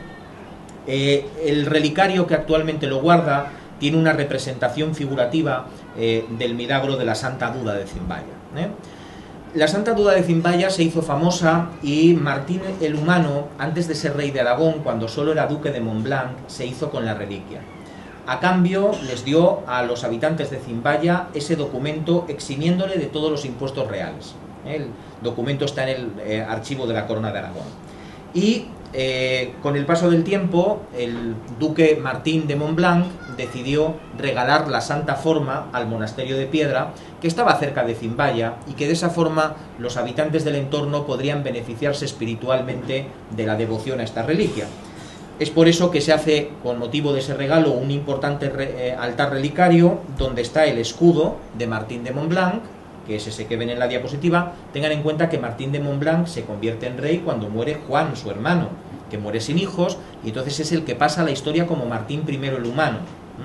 Eh, el relicario que actualmente lo guarda tiene una representación figurativa eh, del milagro de la Santa Duda de Zimbaya. ¿eh? La Santa Duda de Zimbaya se hizo famosa y Martín el Humano, antes de ser rey de Aragón, cuando solo era duque de Montblanc, se hizo con la reliquia. A cambio, les dio a los habitantes de Zimbaya ese documento eximiéndole de todos los impuestos reales. El documento está en el eh, archivo de la Corona de Aragón. Y eh, con el paso del tiempo, el duque Martín de Montblanc decidió regalar la Santa Forma al monasterio de piedra, que estaba cerca de Zimbaya, y que de esa forma los habitantes del entorno podrían beneficiarse espiritualmente de la devoción a esta reliquia. Es por eso que se hace, con motivo de ese regalo, un importante re, eh, altar relicario donde está el escudo de Martín de Montblanc, que es ese que ven en la diapositiva. Tengan en cuenta que Martín de Montblanc se convierte en rey cuando muere Juan, su hermano, que muere sin hijos, y entonces es el que pasa a la historia como Martín primero el Humano.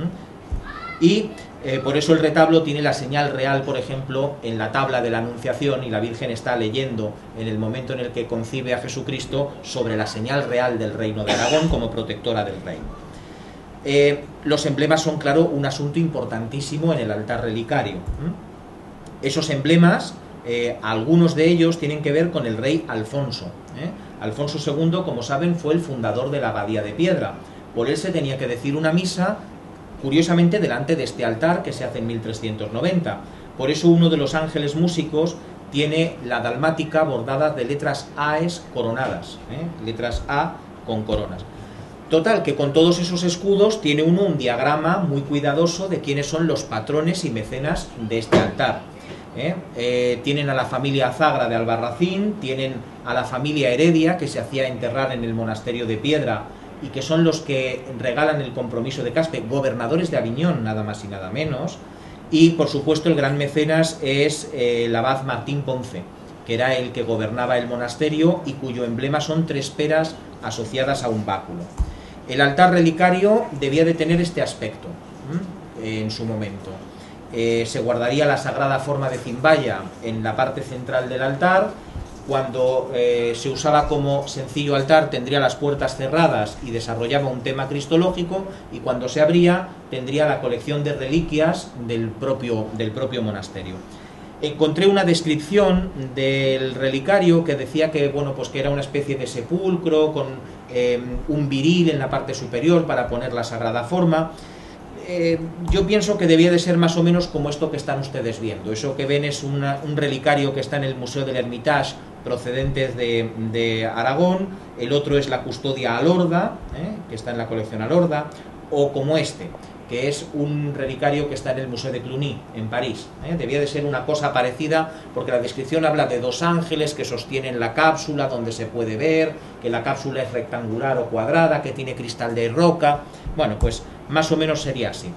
¿Mm? Y eh, por eso el retablo tiene la señal real, por ejemplo, en la tabla de la Anunciación, y la Virgen está leyendo en el momento en el que concibe a Jesucristo sobre la señal real del reino de Aragón como protectora del reino. Eh, los emblemas son, claro, un asunto importantísimo en el altar relicario. ¿Mm? Esos emblemas, eh, algunos de ellos tienen que ver con el rey Alfonso. ¿eh? Alfonso segundo, como saben, fue el fundador de la Abadía de Piedra. Por él se tenía que decir una misa, curiosamente, delante de este altar que se hace en mil trescientos noventa. Por eso uno de los ángeles músicos tiene la dalmática bordada de letras AES coronadas, ¿eh? letras A con coronas. Total, que con todos esos escudos tiene uno un diagrama muy cuidadoso de quiénes son los patrones y mecenas de este altar. ¿Eh? Eh, tienen a la familia Azagra de Albarracín, tienen a la familia Heredia, que se hacía enterrar en el monasterio de Piedra, y que son los que regalan el compromiso de Caspe, gobernadores de Aviñón, nada más y nada menos. Y por supuesto el gran mecenas es eh, el abad Martín Ponce, que era el que gobernaba el monasterio y cuyo emblema son tres peras asociadas a un báculo. El altar relicario debía de tener este aspecto ¿eh? en su momento. Eh, se guardaría la sagrada forma de Zimbaya en la parte central del altar. Cuando eh, se usaba como sencillo altar tendría las puertas cerradas y desarrollaba un tema cristológico, y cuando se abría tendría la colección de reliquias del propio, del propio monasterio. Encontré una descripción del relicario que decía que, bueno, pues que era una especie de sepulcro con eh, un viril en la parte superior para poner la sagrada forma. Eh, yo pienso que debía de ser más o menos como esto que están ustedes viendo. Eso que ven es una, un relicario que está en el Museo del Hermitage, procedente de, de Aragón. El otro es la custodia Alorda, ¿eh? que está en la colección Alorda, o como este, que es un relicario que está en el Museo de Cluny, en París. ¿eh? Debía de ser una cosa parecida, porque la descripción habla de dos ángeles que sostienen la cápsula, donde se puede ver que la cápsula es rectangular o cuadrada, que tiene cristal de roca. Bueno, pues más o menos sería así.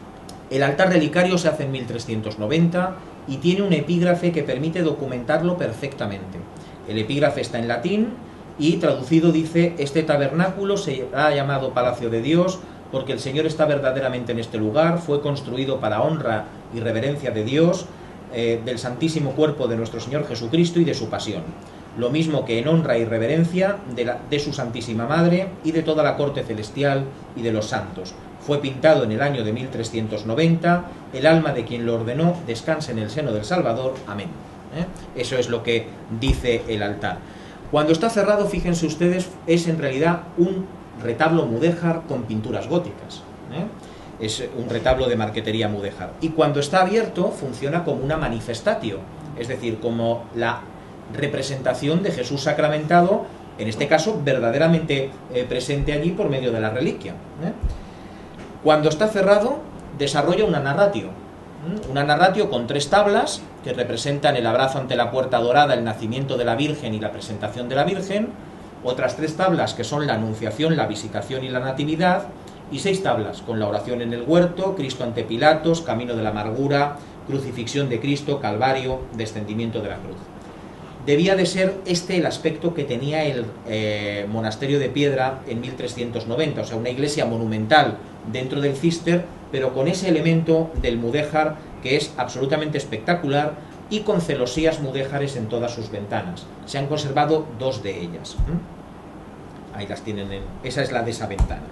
El altar relicario se hace en mil trescientos noventa y tiene un epígrafe que permite documentarlo perfectamente. El epígrafe está en latín y traducido dice: este tabernáculo se ha llamado Palacio de Dios porque el Señor está verdaderamente en este lugar, fue construido para honra y reverencia de Dios, eh, del Santísimo Cuerpo de nuestro Señor Jesucristo y de su pasión, lo mismo que en honra y reverencia de, la, de su Santísima Madre y de toda la corte celestial y de los santos. Fue pintado en el año de mil trescientos noventa, el alma de quien lo ordenó descanse en el seno del Salvador. Amén. ¿Eh? Eso es lo que dice el altar. Cuando está cerrado, fíjense ustedes, es en realidad un retablo mudéjar con pinturas góticas. ¿Eh? Es un retablo de marquetería mudéjar. Y cuando está abierto, funciona como una manifestatio, es decir, como la representación de Jesús sacramentado, en este caso verdaderamente eh, presente allí por medio de la reliquia. ¿Eh? Cuando está cerrado, desarrolla una narratio, ¿eh? una narratio con tres tablas que representan el abrazo ante la puerta dorada, el nacimiento de la Virgen y la presentación de la Virgen, otras tres tablas que son la Anunciación, la Visitación y la Natividad, y seis tablas con la oración en el huerto, Cristo ante Pilatos, Camino de la amargura, Crucifixión de Cristo, Calvario, Descendimiento de la cruz. Debía de ser este el aspecto que tenía el eh, monasterio de piedra en mil trescientos noventa, o sea, una iglesia monumental dentro del Císter, pero con ese elemento del mudéjar que es absolutamente espectacular y con celosías mudéjares en todas sus ventanas. Se han conservado dos de ellas. ¿Mm? Ahí las tienen, en... esa es la de esa ventana.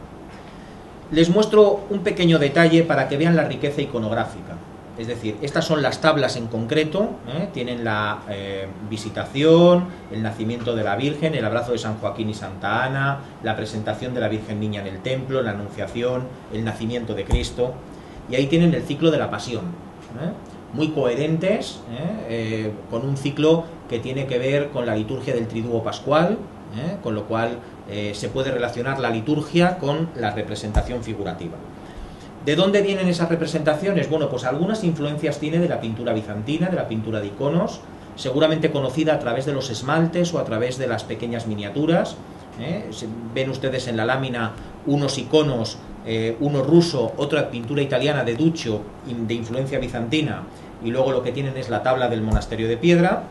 Les muestro un pequeño detalle para que vean la riqueza iconográfica. Es decir, estas son las tablas en concreto, ¿eh? Tienen la eh, visitación, el nacimiento de la Virgen, el abrazo de San Joaquín y Santa Ana, la presentación de la Virgen Niña en el templo, la anunciación, el nacimiento de Cristo, y ahí tienen el ciclo de la pasión, ¿eh? Muy coherentes, ¿eh? Eh, con un ciclo que tiene que ver con la liturgia del Triduo Pascual, ¿eh? Con lo cual eh, se puede relacionar la liturgia con la representación figurativa. ¿De dónde vienen esas representaciones? Bueno, pues algunas influencias tiene de la pintura bizantina, de la pintura de iconos, seguramente conocida a través de los esmaltes o a través de las pequeñas miniaturas. ¿eh? Ven ustedes en la lámina unos iconos, eh, uno ruso, otra pintura italiana de Duccio, de influencia bizantina, y luego lo que tienen es la tabla del monasterio de piedra.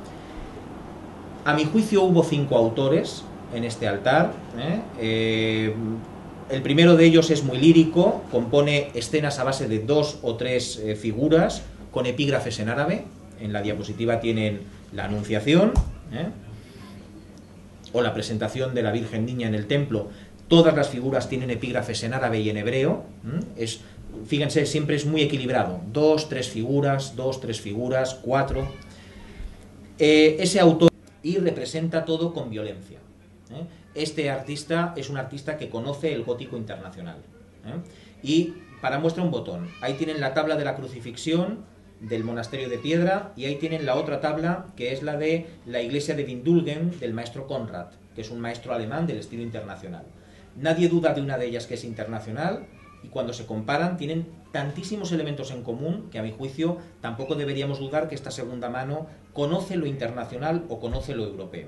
A mi juicio hubo cinco autores en este altar. ¿eh? Eh, El primero de ellos es muy lírico, compone escenas a base de dos o tres eh, figuras con epígrafes en árabe. En la diapositiva tienen la Anunciación, ¿eh? o la presentación de la Virgen Niña en el templo. Todas las figuras tienen epígrafes en árabe y en hebreo. ¿eh? Es, fíjense, siempre es muy equilibrado. Dos, tres figuras, dos, tres figuras, cuatro. Eh, ese autor y representa todo con violencia. ¿eh? Este artista es un artista que conoce el gótico internacional. ¿eh? Y para muestra un botón, ahí tienen la tabla de la crucifixión del monasterio de piedra y ahí tienen la otra tabla que es la de la iglesia de Windulgen del maestro Conrad, que es un maestro alemán del estilo internacional. Nadie duda de una de ellas que es internacional y cuando se comparan tienen tantísimos elementos en común que a mi juicio tampoco deberíamos dudar que esta segunda mano conoce lo internacional o conoce lo europeo.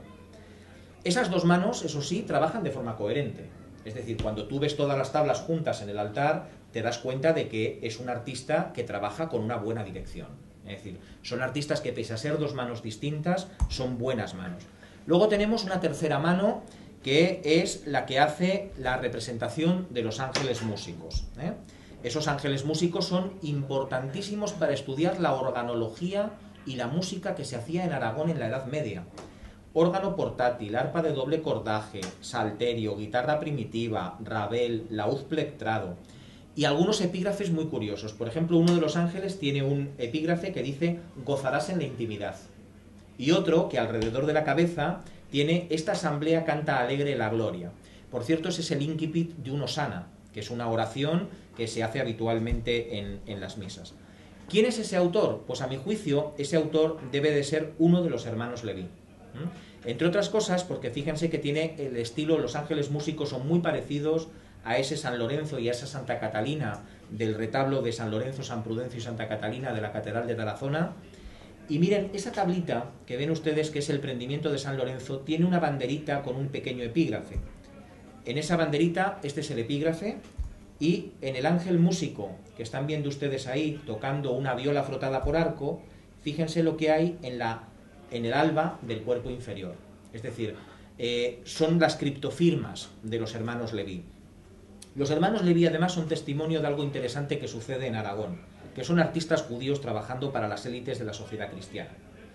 Esas dos manos, eso sí, trabajan de forma coherente. Es decir, cuando tú ves todas las tablas juntas en el altar, te das cuenta de que es un artista que trabaja con una buena dirección. Es decir, son artistas que pese a ser dos manos distintas, son buenas manos. Luego tenemos una tercera mano, que es la que hace la representación de los ángeles músicos. ¿eh? Esos ángeles músicos son importantísimos para estudiar la organología y la música que se hacía en Aragón en la Edad Media. Órgano portátil, arpa de doble cordaje, salterio, guitarra primitiva, rabel, laúd plectrado y algunos epígrafes muy curiosos. Por ejemplo, uno de los ángeles tiene un epígrafe que dice gozarás en la intimidad y otro que alrededor de la cabeza tiene esta asamblea canta alegre la gloria. Por cierto, ese es el incipit de un hosana, que es una oración que se hace habitualmente en, en las misas. ¿Quién es ese autor? Pues a mi juicio, ese autor debe de ser uno de los hermanos Leví. ¿Mm? Entre otras cosas, porque fíjense que tiene el estilo, los ángeles músicos son muy parecidos a ese San Lorenzo y a esa Santa Catalina del retablo de San Lorenzo, San Prudencio y Santa Catalina de la Catedral de Tarazona. Y miren, esa tablita que ven ustedes que es el prendimiento de San Lorenzo, tiene una banderita con un pequeño epígrafe. En esa banderita, este es el epígrafe, y en el ángel músico, que están viendo ustedes ahí, tocando una viola frotada por arco, fíjense lo que hay en la en el alba del cuerpo inferior. Es decir, eh, son las criptofirmas de los hermanos Leví. Los hermanos Leví además son testimonio de algo interesante que sucede en Aragón. que son artistas judíos trabajando para las élites de la sociedad cristiana.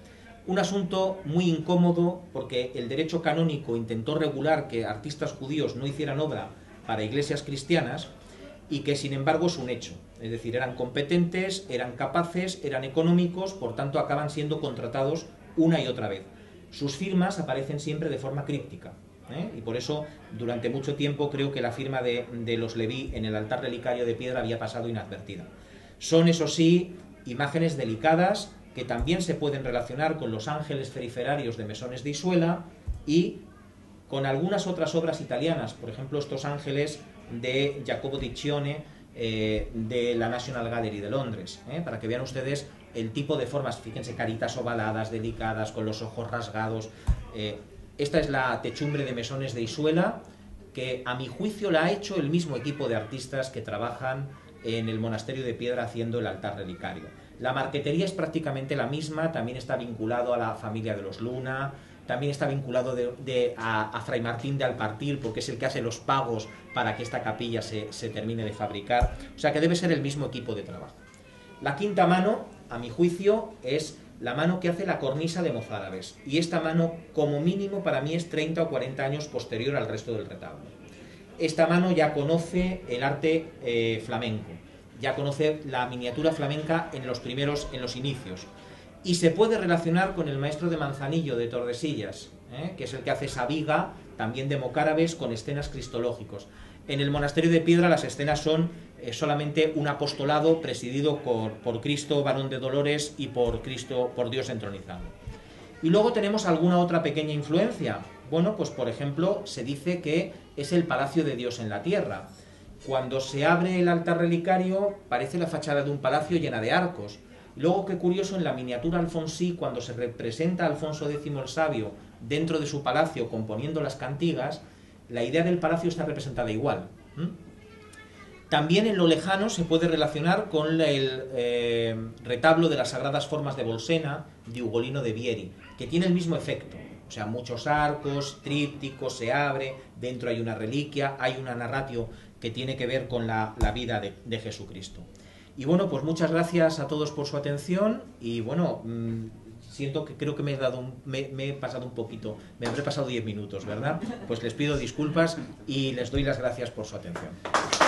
Un asunto muy incómodo porque el derecho canónico intentó regular que artistas judíos no hicieran obra para iglesias cristianas y que sin embargo es un hecho. Es decir, eran competentes, eran capaces, eran económicos, por tanto acaban siendo contratados una y otra vez. Sus firmas aparecen siempre de forma críptica, ¿eh? Y por eso durante mucho tiempo creo que la firma de, de los Leví en el altar relicario de piedra había pasado inadvertida. Son, eso sí, imágenes delicadas que también se pueden relacionar con los ángeles periferarios de Mesones de Isuela y con algunas otras obras italianas, por ejemplo estos ángeles de Jacopo Ticcione eh, de la National Gallery de Londres, ¿eh? Para que vean ustedes el tipo de formas, fíjense, caritas ovaladas, delicadas, con los ojos rasgados. Eh, esta es la techumbre de Mesones de Isuela, que a mi juicio la ha hecho el mismo equipo de artistas que trabajan en el monasterio de piedra haciendo el altar relicario. La marquetería es prácticamente la misma, también está vinculado a la familia de los Luna, también está vinculado de, de, a, a Fray Martín de Alpartir, porque es el que hace los pagos para que esta capilla se, se termine de fabricar, o sea que debe ser el mismo equipo de trabajo. La quinta mano, a mi juicio, es la mano que hace la cornisa de mozárabes, y esta mano, como mínimo, para mí es treinta o cuarenta años posterior al resto del retablo. Esta mano ya conoce el arte eh, flamenco, ya conoce la miniatura flamenca en los primeros, en los inicios, y se puede relacionar con el maestro de Manzanillo de Tordesillas, ¿eh? que es el que hace esa viga, también de mocárabes, con escenas cristológicos. En el monasterio de piedra las escenas son eh, solamente un apostolado presidido por, por Cristo, varón de dolores, y por Cristo, por Dios entronizado. Y luego tenemos alguna otra pequeña influencia. Bueno, pues por ejemplo, se dice que es el palacio de Dios en la tierra. Cuando se abre el altar relicario, parece la fachada de un palacio llena de arcos. Luego, qué curioso, en la miniatura alfonsí, cuando se representa a Alfonso décimo el Sabio dentro de su palacio componiendo las cantigas, la idea del palacio está representada igual. ¿Mm? También en lo lejano se puede relacionar con el eh, retablo de las Sagradas Formas de Bolsena de Ugolino de Vieri, que tiene el mismo efecto. O sea, muchos arcos, trípticos, se abre, dentro hay una reliquia, hay una narratio que tiene que ver con la, la vida de, de Jesucristo. Y bueno, pues muchas gracias a todos por su atención y bueno, mmm, siento que creo que me he, dado un, me, me he pasado un poquito, me habré pasado diez minutos, ¿verdad? Pues les pido disculpas y les doy las gracias por su atención.